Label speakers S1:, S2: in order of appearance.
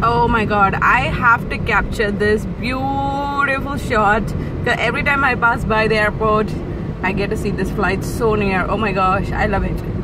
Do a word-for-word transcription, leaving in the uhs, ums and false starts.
S1: Oh my god, I have to capture this beautiful shot because every time I pass by the airport I get to see this flight so near. Oh my gosh, I love it.